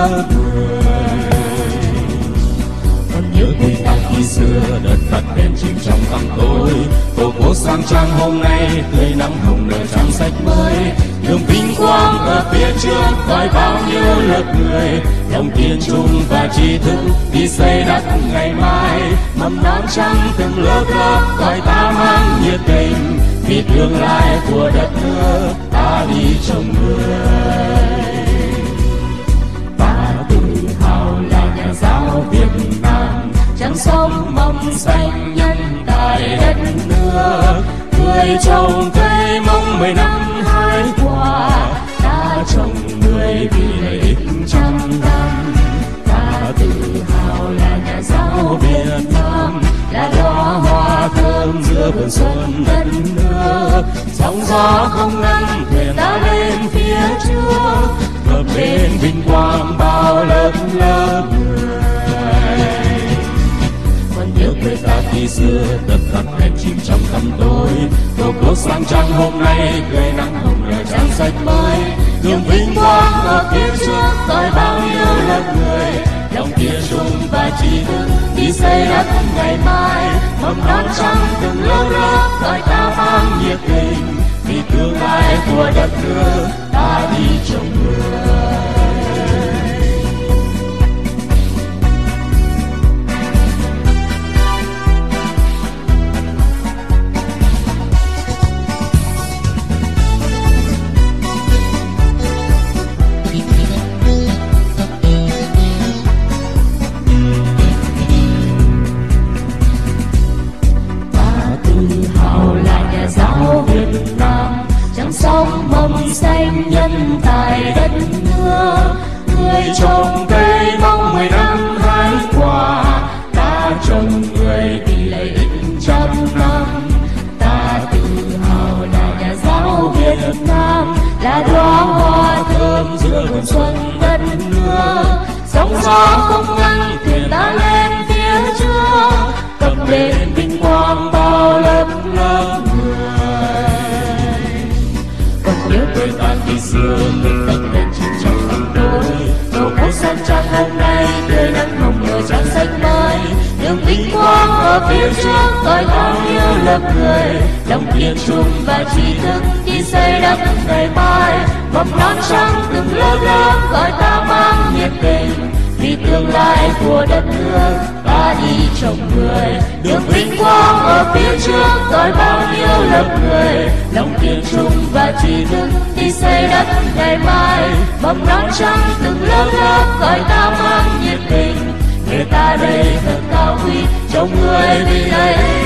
lớp người. Còn nhớ tuổi ta khi xưa đất tắt đèn chìm trong tăm tối, tổ quốc sang trang hôm nay tươi nắng hồng nở trang sách mới. Đường vinh quang ở phía trước gọi bao nhiêu lớp người, lòng kiên trung và trí thức đi xây đắp ngày mai. Mầm non trắng từng lớp lớp gọi ta mang nhiệt tình, vì tương lai của đất nước ta đi trồng người. Ta tự hào là nhà giáo Việt Nam, chẳng sống mầm xanh nhân tại đất nước. Người trồng cây mong 10 năm hái quả, ta trồng người vì lợi ích trăm năm. Ta tự hào là nhà giáo Việt Nam, là đóa hoa thơm giữa vườn xuân đất nước. Sóng gió không ngăn thuyền ta lên phía trước, bập bền vinh quang bao lớp lớp người. Còn nhớ quê ta khi xưa tất cả đèn chìm trong tăm tối, tổ quốc sang trang hôm nay cười nắng hồng nở trang sách mới. Đường vinh quang ở phía trước gọi bao nhiêu lớp người, lòng kiên trung và trí thức đi xây đất ngày mai. Mầm non trắng từng lớp lớp gọi ta mang nhiệt tình, vì tương lai của đất nước ta đi trồng người. Việt Nam chẳng sống mầm xanh nhân tài đất nước. Người trồng cây mong 10 năm hái quả, ta trồng người vì lợi ích trăm năm. Ta tự hào là nhà giáo Việt Nam, là đóa hoa thơm giữa vườn xuân đất nước. Sóng gió không ngăn thuyền ta lên phía trước, cập bến vinh quang bao lớp lớp người. Còn nhớ quê ta khi xưa nước tắt đèn chìm trong tăm tối, tổ quốc sang trang hôm nay tươi nắng hồng nở trang sách mới. Đường vinh quang ở phía trước gọi bao nhiêu lớp người, lòng kiên trung và trí thức đi xây đất ngày mai. Mầm non trắng từng lớp lớp gọi ta mang nhiệt tình, vì tương lai của đất nước ta đi trồng người. Đường vinh quang ở phía trước gọi bao nhiêu lớp người, lòng kiên trung và trí thức đi xây đất ngày mai. Mầm non trắng từng lớp lớp gọi ta mang nhiệt tình, người ta đây thật cao quý trồng người vì lợi ích